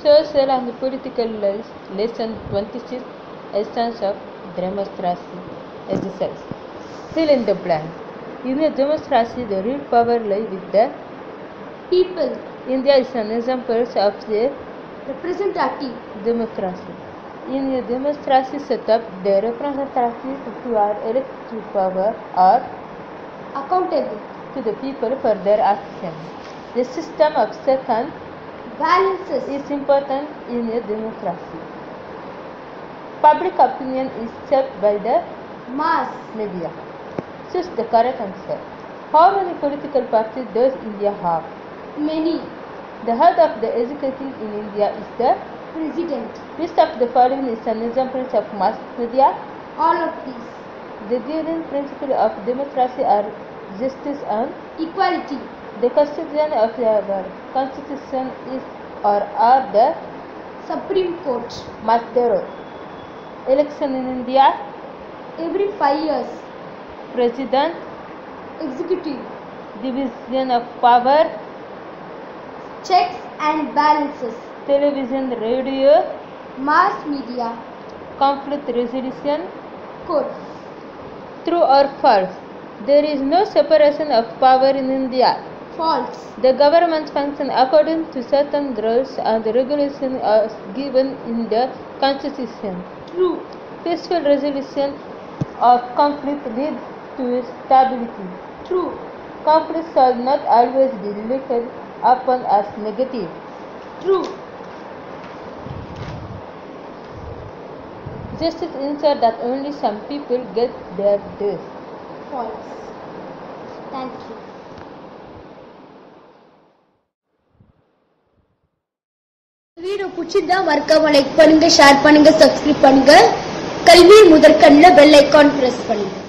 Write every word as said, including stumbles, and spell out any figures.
Social and Political Lesson twenty-six, Essence of Democracy Exercise. Fill in the blank. In a democracy, the real power lies with the people. India is an example of the Representative democracy. In a democracy setup, the representatives who are elected to power are accountable to the people for their actions. The system of checks and balances is important in a democracy. Public opinion is shaped by the mass media. Choose the correct answer. How many political parties does India have? Many. The head of the executive in India is the president. Which of the following is an example of mass media? All of these. The guiding principle of democracy are justice and equality. The constitution of our constitution is or are the Supreme Court. Masdaro. Election in India every five years. President. Executive. Division of power. Checks and balances. Television, radio. Mass media. Conflict resolution. Court. True or false? There is no separation of power in India. False. The government functions according to certain rules and regulations as given in the Constitution. True. Peaceful resolution of conflict leads to stability. True. Conflict shall not always be looked upon as negative. True. Justice ensures that only some people get their dues. False. Thank you. Video பிடிச்சிருந்தா மறக்காம like பண்ணுங்க, share பண்ணுங்க, subscribe பண்ணுங்க. கல்வி முதற்கண்ணில் bell icon press பண்ணுங்க.